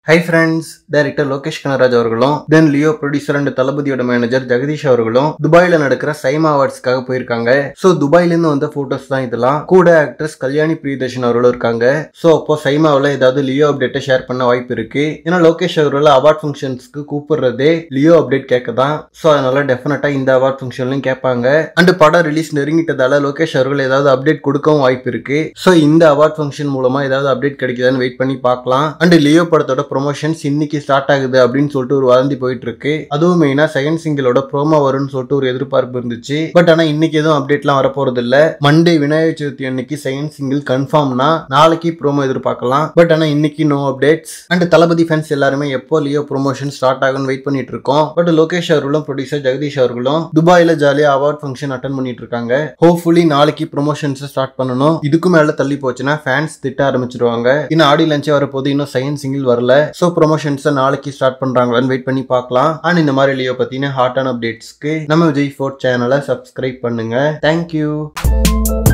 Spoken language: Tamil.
Hi friends, director Lokesh Kanagaraj அவர்களும் then Leo producer and தளபதியோட மேனேஜர் ஜெகதீஷ் அவர்களும் துபாயில நடக்கிற சைமா அவார்ட்ஸ்க்காக போயிருக்காங்க. சோ துபாயில இருந்து வந்த போட்டோஸ் தான் இதெல்லாம். கூட ஆக்ட்ரஸ் கல்யாணி பிரியதர்ஷன் அவர்களும் இருக்காங்க. சோ அப்போ சைமாவுல ஏதாவது லியோ அப்டேட் ஷேர் பண்ண வாய்ப்பு இருக்கு. ஏன்னா லோகேஷ் அவர்கள் அவார்ட் ஃபங்க்ஷன்ஸ்க்கு கூப்பிடுறதே லியோ அப்டேட் கேட்க தான். சோ அதனால டெஃபினட்டா இந்த அவார்ட் ஃபங்க்ஷன்லயும் கேட்பாங்க. அண்ட் படம் ரிலீஸ் நெருங்கிட்டதால லோகேஷ் அவர்கள் ஏதாவது அப்டேட் கொடுக்கவும் வாய்ப்பு இருக்கு. சோ இந்த அவார்ட் ஃபங்க்ஷன் மூலமா ஏதாவது அப்டேட் கிடைக்குதான்னு வெயிட் பண்ணி பார்க்கலாம். அண்ட் லியோ படத்தோட ப்ரொமோஷன்ஸ் இன்னைக்கு ஸ்டார்ட் ஆகுது அப்படின்னு சொல்லிட்டு ஒரு வதந்தி போயிட்டு இருக்கு. அதுவும் மெயினா செகண்ட் சிங்கிளோட ப்ரோமோ வரும்னு சொல்லிட்டு ஒரு எதிர்பார்ப்பு இருந்துச்சு. பட் ஆனா இன்னைக்கு எதுவும் அப்டேட்லாம் வரப்போறது இல்ல. மண்டே விநாயகர் சதுர்த்தி அன்னைக்கு செகண்ட் சிங்கிள் கன்ஃபார்ம்னா நாளைக்கு ப்ரோமோ எதிர்பார்க்கலாம். பட் ஆனா இன்னைக்கு no updates. And Thalapathy fans எல்லாருமே எப்போ லியோ ப்ரொமோஷன் ஸ்டார்ட் ஆகும்னு வெயிட் பண்ணிட்டு இருக்கோம். பட் லோகேஷ் அவர்களும் ப்ரொடியூசர் ஜெகதீஷ் அவர்களும் துபாயில ஜாலியா அவார்ட் ஃபங்க்ஷன் அட்டெண்ட் பண்ணிட்டு இருக்காங்க. ஹோப்ஃபுல்லி நாளைக்கு ப்ரொமோஷன்ஸ் ஸ்டார்ட் பண்ணணும். இதுக்கு மேல தள்ளி போச்சுன்னா ஃபேன்ஸ் திட்ட ஆரம்பிச்சிருவாங்க. இன்னும் ஆடி லஞ்சே வரப்போது, இன்னும் செகண்ட் சிங்கிள் வரல. சோ ப்ரொமோஷன்ஸ் நாளைக்கு ஸ்டார்ட் பண்றாங்களான்னு வெயிட் பண்ணி பார்க்கலாம். அண்ட் இந்த மாதிரி லியோ பத்தின ஹாட்டான அப்டேட்ஸ்க்கு நம்ம விஜய் 4 சேனலை சப்ஸ்கிரைப் பண்ணுங்க. தேங்க்யூ.